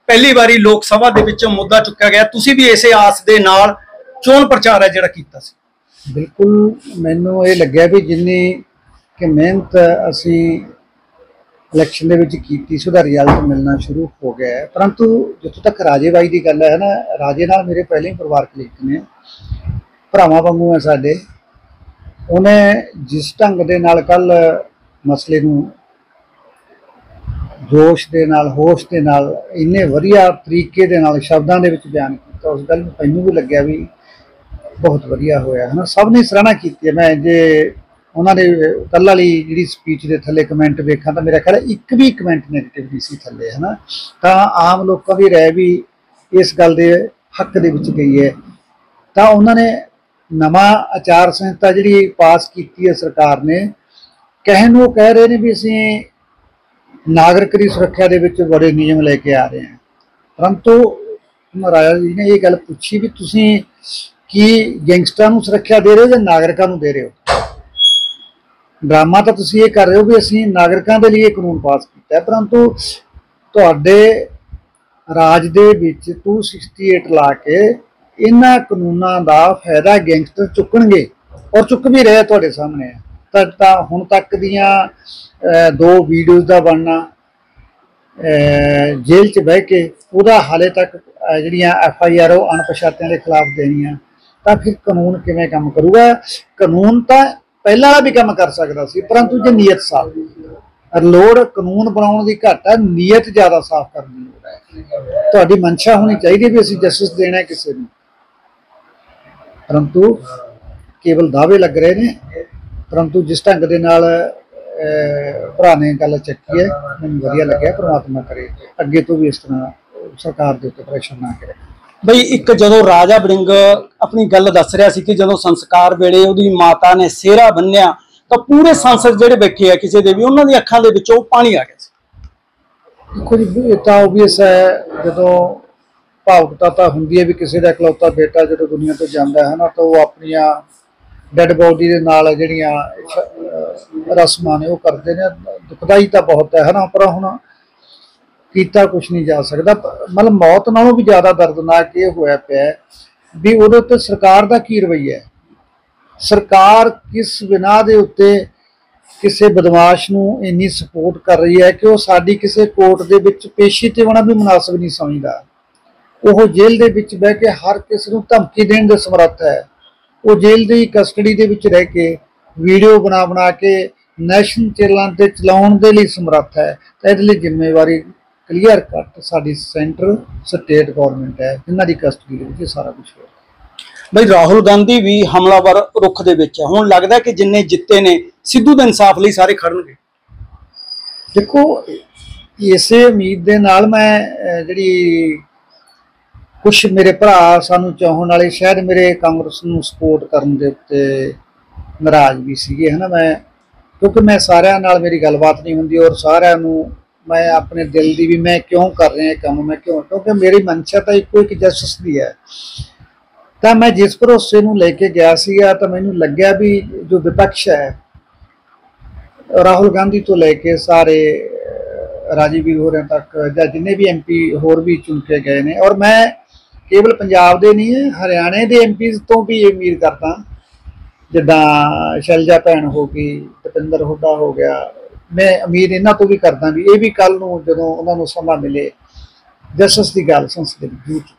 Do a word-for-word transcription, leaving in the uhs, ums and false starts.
पहली बारी लोक सभा दे विच मुद्दा चुक्या गया, तुसीं भी इसे आस दे नाल चोण प्रचार है जिहड़ा कीता सी। बिल्कुल मैनूं ये लग्या भी जिन्नी कि मेहनत असी इलैक्शन दे विच कीती सी उहदा रिजल्ट मिलना शुरू हो गया है, परंतु जित्थों तक राजे बाई की गल है ना, राजे नाल मेरे पहले ही परिवारक लिंक ने, भरावां वांगू है साडे। उन्हें जिस ढंग दे नाल कल मसले नूं जोश दे नाल होश दे नाल इन्ने वधिया तरीके दे नाल शब्दां दे विच बयान कीता, उस गल मैनूं भी लग्या भी बहुत वधिया होया है ना। सब ने सराहना की है। मैं जे उन्होंने कल वाली जी स्पीच के थले कमेंट वेखा तो मेरा ख्याल है एक भी कमेंट नैगेटिव नहीं सी थले, है ना। तो आम लोगों की राय भी इस गल के हक दे विच गई है। तो उन्होंने नवा आचार संहिता जी पास की है सरकार ने, कहन वो कह रहे हैं भी असी नागरिक की सुरक्षा दे विच बड़े नियम लेके आ रहे हैं, परंतु राजा जी ने ये गल पूछी भी तुसी की गैंगस्टरां नूं सुरक्षा दे रहे हो या नागरिकां नूं दे रहे हो। ड्रामा तो तुसीं ये कर रहे हो भी असीं नागरिकां दे लिए कानून पास किया है, परंतु तुहाडे राज दे विच टू सिक्सटी एट ला के इन्हां कानूनां दा फायदा गैंगस्टर चुकणगे और चुक भी रहे तुहाडे सामने है। तां हुण तक दियां दो वीडियोज़ का बनना, जेल च बह के उहदा हाले तक जिहड़ियां एफ आई आर अणपछातियां के खिलाफ देनियां, तो फिर कानून किवें काम करूगा। कानून तो पहले वाला भी काम कर सकता सी, परंतु जो नीयत साफ, लोड़ कानून बनाने की घट है, नीयत ज़्यादा साफ करने की लोड़ है। तुहाडी मंशा होनी चाहिए भी असीं जस्टिस देना किसी नूं, परंतु केवल दावे लग रहे हैं। परंतु जिस ढंग दे नाल भरा ने गल चकी है मैनूं वधिया लग्या। परमात्मा करे अगे तो भी इस तरह सरकार के उत्ते प्रेशर ना करे। बई एक जदों राजा वड़िंग अपनी गल दस रहा सी कि जदों संस्कार वेले उहदी माता ने सेहरा बन्निया तो पूरे सांसद जिहड़े बैठे है किसी दे भी उन्हां दी अखां दे विचों पानी आ गया सी। देखो जी, ये तो ओबवियस है, जदों भावुकता तो हुंदी है भी किसी का इकलौता बेटा जो दुनिया तो जाता है ना, तो वो अपनिया डैड बॉडी के नाल जिहड़ियां रस्मां ने वो करते हैं। दुखदाई तो बहुत है ना, पर हुण कीता कुछ नहीं जा सकता। मतलब मौत नालों भी ज़्यादा दर्दनाक ये होया पिया भी उहदे उत्ते सरकार का की रवैया है। सरकार किस बिना दे उत्ते किसी बदमाश नूं इन्नी सपोर्ट कर रही है कि वह साडी किसी कोर्ट दे विच पेशी ते होना भी मुनासिब नहीं समझदा। वह जेल दे विच बह के हर किसी नूं धमकी देण दे समर्थ है। वो जेल की कस्टडी दे विच रह के वीडियो बना बना के नैशनल चैनलों ते चलाउण दे लई समर्थ है। तो इहदे लई जिम्मेवारी क्लीयर कट साडी सेंटर स्टेट गौरमेंट है, जिन्हां दी कस्टडी दे विच सारा कुछ हो। बई राहुल गांधी भी हमलावर रुख दे विच है, हुण लगदा कि जिन्ने जित्ते ने सिद्धू दे इंसाफ लई सारे खड़नगे। देखो इसे उम्मीद दे नाल मैं जिहड़ी कुछ मेरे भरा सानू चाहण वाले शायद मेरे कांग्रेस नूं सपोर्ट करन दे उत्ते नाराज भी सीगे, है ना। मैं क्योंकि मैं सारिਆਂ नाल मेरी गलबात नहीं हुंदी और सारिਆਂ नूं मैं अपने दिल की भी मैं क्यों कर रहा काम, मैं क्यों, क्योंकि मेरी मंशा तो इको एक जस्टिस की है। तो मैं जिस भरोसे नूं लेके गया सीगा तो मैनूं लग्या भी जो विपक्ष है राहुल गांधी तो लेके सारे राजीव भी हो रहे तक या जिन्हें भी एम पी होर भी चुनके गए ने, और मैं केवल पंजाब दे नहीं है हरियाणे के एम पी तो भी ये उम्मीद करता, जिदा शैलजा भैन हो गई, भुपिंदर हुड्डा हो गया, मैं उम्मीद इन्हों तो भी करदा भी ये भी कल नूं जदों उन्होंने समा मिले जस्टिस की गल संसद जरूर